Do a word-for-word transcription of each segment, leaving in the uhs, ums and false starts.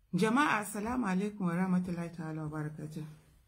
Jama'a assalamu alaikum wa rahmatullahi ta'ala wa barakatuh.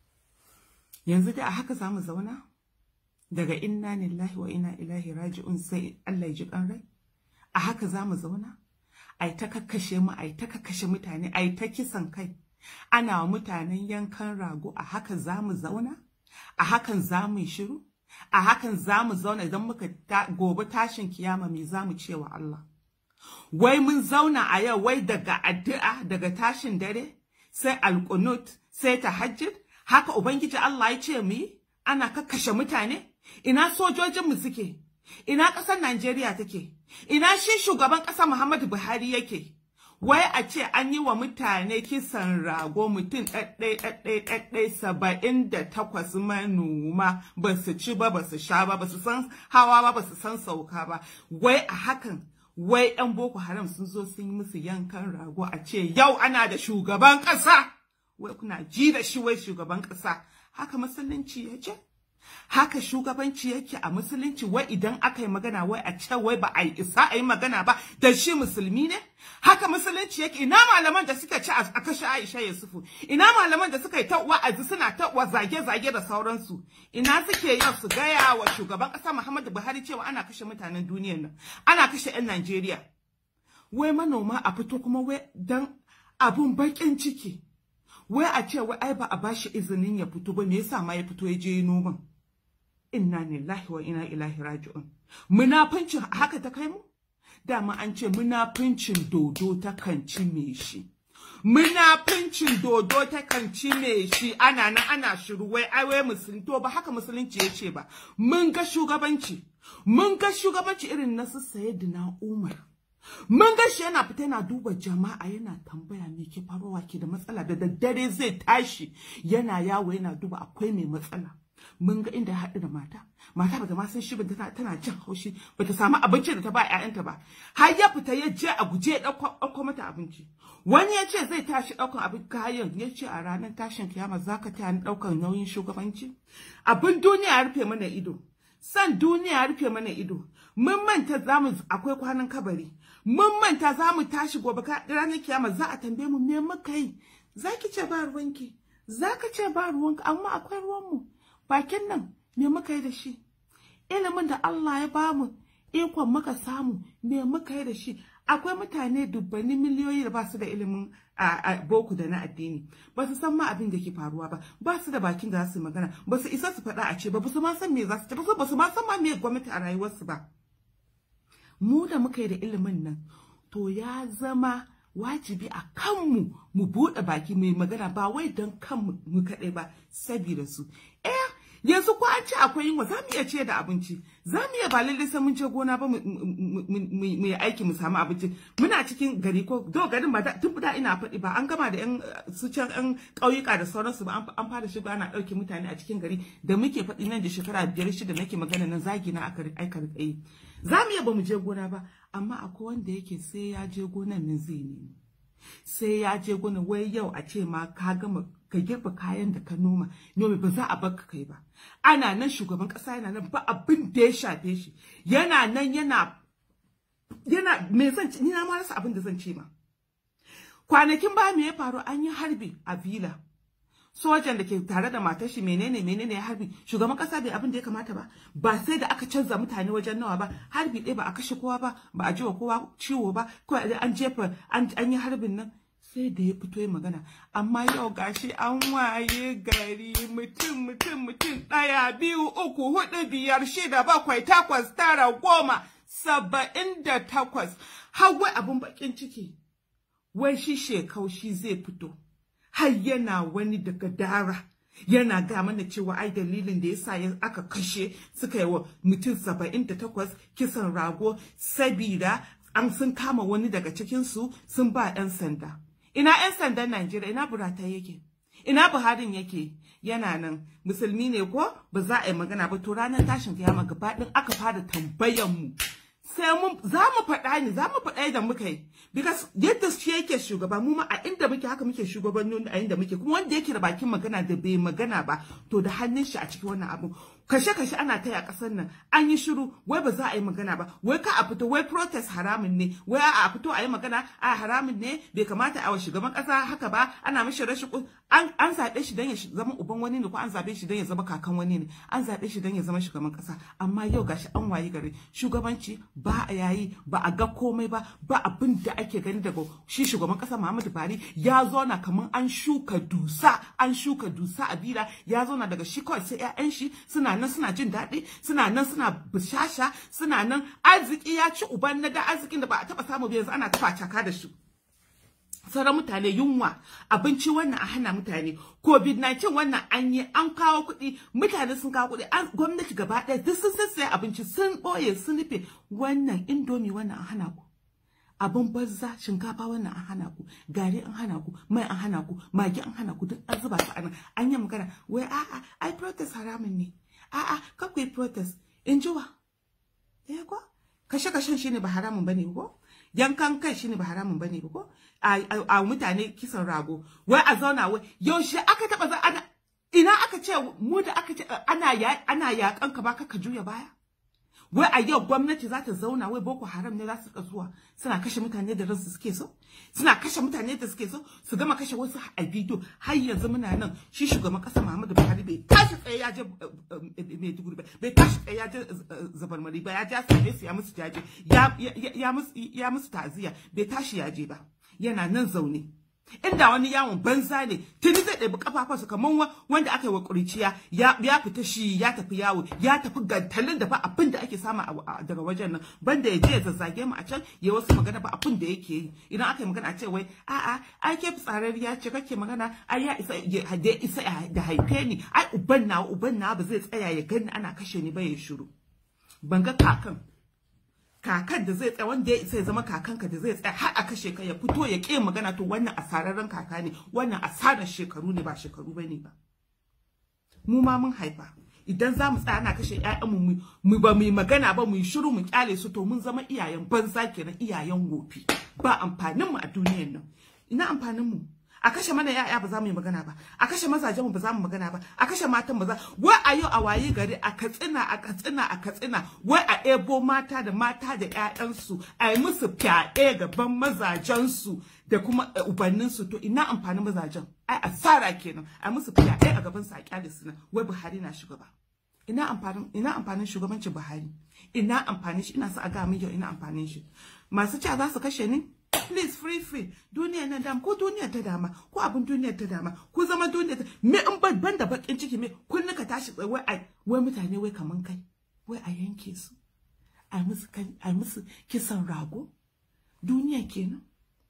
Yanzu dai a haka zamu zauna daga inna lillahi wa inna ilaihi raji'un sai Allah ya ji kan rai. A haka zamu zauna ai ta kakkashe mu ai ta kakkashe mutane ai ta kisan kai. Ana wa mutanen yankan rago a haka zamu zauna? A hakan zamu shiru? A hakan zamu zauna idan muka gobe tashin kiyama me zamu ce wa Allah? Wai mun zauna a yau wai daga addu'a daga tashin dare sai alqunut sai tahajjud haka ubangiji Allah ya ce mu ana kakkashe mutane. Ina sojojin mu suke? Ina ƙasar Najeriya take? Ina shi shugaban ƙasa Muhammadu Buhari yake? Wai a ce an yi wa mutane kisan rago mutum ɗaɗɗai ɗaɗɗai ɗaɗɗai saba'in da takwas manoma ba su ci ba ba su sha ba ba su san hawa ba ba su san sauka ba. Wai a hakan wai ɗan Boko Haram sun zo sun yi musu yankan rago a ce yau ana da shugaban ƙasa. Wai kuna ji da shi wai shugaban ƙasa. Haka musulunci ya ce? Haka shugabanci yake a musulunci? Wai idan aka yi magana wai a ce wai ba a yi isa a yi magana ba da shi musulmi ne? Haka musulunci yake? Ina malaman da suka ci a kashe Aisha Yusufu? Ina malaman da suka yi ta wa'azi suna ta zage-zage da sauransu? Ina suke yau su gaya wa shugaban ƙasa Muhammadu Buhari cewa ana kashe mutanen duniyar nan, ana kashe 'yan Najeriya? Wai manoma a fito kuma wai dan abun bakin ciki. Wai a ce wai ai ba a bashi izinin ya fito ba, me yasa ma ya fito ya je noman? Inna lillahi wa inna ilaihi raji'un. Munafincin haka ta kai mu? Dama an ce munafincin dodo ta kanci me shi. Munafincin dodo ta kanci me shi. Ana nan ana shiru wai ai wai musulunci to ba haka musulunci yace ba. Mun ga shugabanci. Mun ga shugabanci irin na Sayyidina Umar. Mun ga shi yana fita yana duba jama'a yana tambaya me ke faruwa ke da matsala da daddare zai tashi yana yawo yana duba akwai mai matsala. Mun ga inda haɗu da mata, mata bata ma san shi ba tana jin haushi, bata samu abinci da ta ba ƴaƴanta ba. Har ya fita ya je a guje ya ɗauko mata abinci. Wani ya ce zai tashi ɗaukan abin kayan, ya ce a ranar tashin kiyama zaka taya ni ɗaukan nauyin shugabanci. Abin duniya ya rufe mana ido. San duniya ya rufe mana ido. Mun manta zamu akwai kwanan kabari. Mun manta zamu tashi gobe ranar kiyama za a tambaye mu me muka yi. Zaki ce ba ruwanki, zaka ce ba ruwanka amma akwai ruwanmu. Bakin nan me muka yi da shi? Ilimin da Allah ya bamu ikon muka samu me muka yi da shi? Akwai mutane dubbani miliyoyi da ba su da ilimin a boko da na addini, ba su san ma abin da ke faruwa ba, ba su da bakin da za su yi magana, ba su isa su faɗa a ce ba, ba su ma san me za su ce ba, ba su ma san ma me gwamnati a rayuwarsu ba. Mu da muka yi da ilimin nan to ya zama wajibi a kanmu mu buɗe baki mai magana ba wai don kanmu mu kaɗai ba saboda su. Eh yanzu ko an ce akwai yunwa za mu iya ce da abinci, za mu iya ba lallai sai mun je gona ba mu yi aiki mu samu abinci. Muna cikin gari ko do garin ba tun da ina faɗi ba an gama da yan su can yan ƙauyuka da sauransu ba an fara shiga ana ɗauke mutane a cikin gari da muke faɗi nan da shekara biyar shida nake magana nan zagi na aka aika yi. Za mu iya ba mu je gona ba amma akwai wanda yake sai ya je gonan nan zai nemi. Sai ya je gona wai yau a ce ma ka gama ka girba kayan da ka noma nome ba za a barka kai ba. Ana nan shugaban kasa yana nan ba abin da ya shafe shi, yana nan yana yana me zan ci ni na ma rasa abin da zan ce ma. Kwanakin ba me ya faru an yi harbi a villa. Sojan da ke tare da matar shi menene menene ya harbi, shugaban kasa bai abin da ya kamata ba, ba sai da aka canza mutane wajen nawa ba, harbi ɗaya ba a kashe kowa ba, ba a ji wa kowa ciwo ba, kawai an jefa an yi harbin nan sai da ya fito ya magana. Amma yau gashi an waye gari mutum mutum mutum ɗaya biyu uku hudu biyar shida bakwai takwas tara goma saba'in da takwas. Har wai abin bakin ciki wai shi shekau shi zai fito har yana wani daga dara yana ga mana cewa ai dalilin da yasa aka kashe suka yi wa mutum saba'in da takwas kisan rago sabida an sun kama wani daga cikin su sun ba 'yan sanda. Ina 'yan sandan Najeriya, ina Buratai yake? Ina Buharin yake? Yana nan musulmi ne ko ba za a yi magana ba to ranar tashin kiyama gaba din aka fara tambayan mu. Sai mun za mu faɗa ne, za mu faɗa da muka yi. Because yadda shi yake shugaba mu ma a inda muke haka muke shugabanni a inda muke, kuma wanda yake da bakin magana da bai magana ba to da hannun shi a cikin wannan abu. kashe-kashe ana taya kasar nan, an yi shiru, wai ba za a yi magana ba, wai ka a fito, wai protest haramun ne, wai a fito a yi magana, a haramun ne, bai kamata a shugaban kasa haka ba, ana mishi rashin an an zabe shi dan ya zama uban wani ne, ko an zabe shi dan ya zama kakan wani ne, an zabe shi dan ya zama shugaban kasa, amma yau gashi an wayi gari shugabanci ba a yayi, ba a ga komai ba, ba abin da ake gani daga shi shugaban kasa Muhammadu Buhari ya zauna kaman an shuka dusa, an shuka dusa a bira, ya zauna daga shi kawai sai ƴaƴan shi suna nan suna jin daɗi, suna nan suna bishasha, suna nan arziki ya ci uban na da arzikin da ba a taɓa samu ba, yanzu ana tafa caka da shi. Sauran mutane yunwa, abinci wannan a hana mutane, covid nineteen wannan an yi, an kawo kuɗi, mutane sun kawo kuɗi, gwamnati gaba ɗaya duk sun sassaya abinci, sun ɓoye, sun rufe, wannan indomi wannan an hana ku. Abin banza, shinkafa wannan an hana ku, gari an hana ku, mai an hana ku, magi an hana ku, duk an zuba su anan. An yi magana, wai a'a, ai protest haramun ne. A'a, kar ku yi protest. In ji wa? Eh ko? Kashe-kashen shine ba haramun bane ko? Yankan kai shine ba haramun bane ko? A mutane kisan rago. Wai a zauna wai yaushe aka taba za ana ina aka ce mu da aka ce ana ana yakan ka ba ka juya baya? Wai a yau gwamnati za ta zauna wai Boko Haram ne za su ka zuwa suna kashe mutane da ransu suke so, suna kashe mutane da suke so, su gama kashe wasu a bidiyo. Har yanzu muna nan, shi shugaban kasa Muhammadu Buhari bai tashi tsaye ya je Maiduguri ba, bai tashi tsaye ya je Zabarmari ba, ya je same su ya musu jaje, ya ya musu ya musu ta'aziyya, bai tashi ya je ba, yana nan zaune. Inda wani yawon banza ne, tuni zai ɗabi kafafunsa kamar wanda aka yi wa ƙuriciya, ya fita shi ya tafi yawo, ya tafi gantalin da ba abin da ake samu daga wajen nan, banda ya je ya zazzage mu a can, ya wasu magana ba abin da yake yi. Idan aka yi magana a ce wai a'a ai ke fitsararriya ce kake magana, ai ya isa da isa da haife ni, ai uban nawa uban nawa ba zai tsaya ya gani ana kashe ni ba ya shiru. Ban ga kakan kakan da zai tsaya, wanda ya isa ya zama kakanka da zai tsaya har a kashe ka ya fito ya ƙi magana, to wannan asararren kaka ne, wannan asarar shekaru ne ba shekaru bane ba. Mu ma mun haifa, idan za mu tsaya ana kashe ƴaƴanmu mu ba mu yi magana ba, mu yi shiru mu kyale su, to mun zama iyayen banza kenan, iyayen gofi, ba amfanin mu a duniyar nan. Ina amfanin mu? A kashe mana yaya ba za mu yi magana ba, a kashe mazajen mu ba za mu magana ba, a kashe matan ba za, wai a yau a waye gari a Katsina a Katsina a Katsina, wai a ebo mata da mata da ƴaƴansu a yi musu fyaɗe gaban mazajensu da kuma ubanninsu, to ina amfanin mazajen? Ai asara kenan, a musu fyaɗe a gaban su a kyale su nan, wai Buhari na shugaba. Ina amfanin ina amfanin shugabancin Buhari? Ina amfanin shi? Ina sa a ga mu yau ina amfanin shi. Masu cewa za su kashe ni? Please, free free. Duniya nan dama, ko duniya ta dama, ko abin duniya ta dama, ko zama duniya ta, me in ban ban da bakin ciki me kun nika tashi tsaye wai ai wai mutane wai kaman kai, wai a yanke su. Ai musu kan ai musu kisan rago. Duniya kenan.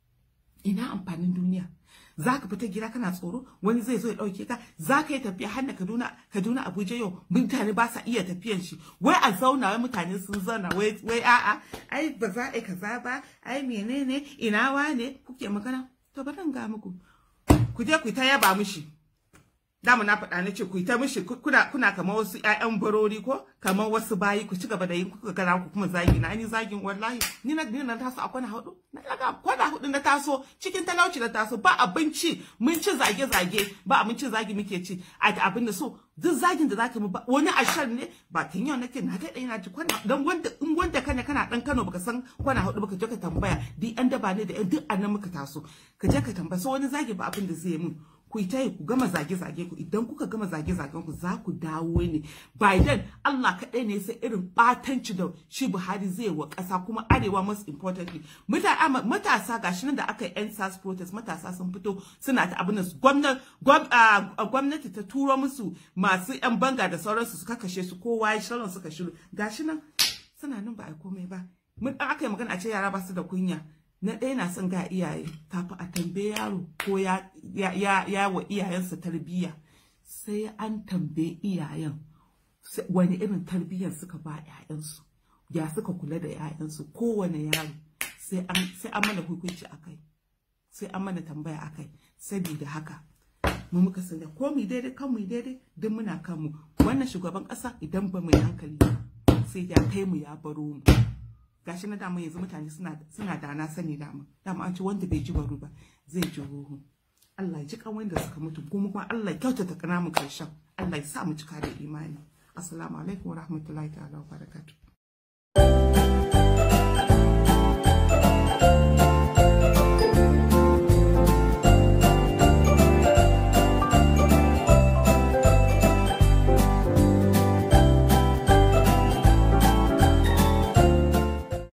Ina amfanin duniya? Zaka fita gida kana tsoro, wani zai zo ya dauke ka, zaka yi tafiya har na Kaduna, Kaduna Abuja yau, mutane ba sa iya tafiyan shi. Wai a zauna wai mutane sun zauna wai wai a'a, ai ba za a yi kaza ba, ai menene, ina wane kuke magana? To bari in ga muku. Ku je ku ta yaba mishi. Dama na faɗa na ce ku ta mishi, kuna kuna kamar wasu ƴaƴan barori ko kamar wasu bayi, ku ci gaba da yin kuka gara ku kuma zagi na, ni zagin wallahi ni na ni na taso a kwana hudu, na daga kwana hudu na taso cikin talauci na taso, ba abinci, mun ci zage zage, ba abinci zagi muke ci a abin da so duk zagin da zaka mu ba wani ashar ne, ba tun yau nake na dai ina ji kwana dan wanda in wanda kana kana dan Kano baka san kwana hudu baka je ka tambaya duk an daba ne da duk annan muka taso, ka je ka tambaya, so wani zagi ba abin da zai mun. Ku yi tayi ku gama zage-zage ku, idan kuka gama zage-zagen ku za ku dawo ne. Biden Allah kaɗai ne sai irin ɓatanci da shi Buhari zai wa ƙasa, kuma arewa most importantly. Matasa gashi nan da aka yi N S A S protest, matasa sun fito suna ta abin su, gwamnati ta turo musu masu yan banga da sauransu suka kashe su, kowa ya shirin suka shiru. Gashi nan suna nan ba a komai ba. Mun aka yi magana a ce yara ba su da kunya. Na ɗaya na son ga iyaye kafin a tambaye yaro ko ya ya ya wa iyayensa tarbiyya, sai an tambaye iyayen wani irin tarbiyyar suka ba ƴaƴansu, ya suka kula da ƴaƴansu. Kowane yaro sai an sai an mana hukunci akai, sai an mana tambaya akai. Saboda haka mu muka sanya ko mu daidai kan mu daidai duk muna kan mu. Wannan shugaban ƙasa idan ba mu yi hankali sai ya kai mu ya baro mu. Gashi na dama yanzu mutane suna suna da na sani dama dama an ce wanda bai ji baro ba zai ji ruhu. Allah ya ji kan wanda suka mutu, kuma kuma Allah ya kyautata kana mu karshen, Allah ya sa mu cika da imani. Assalamu alaikum wa rahmatullahi ta'ala wa barakatuh.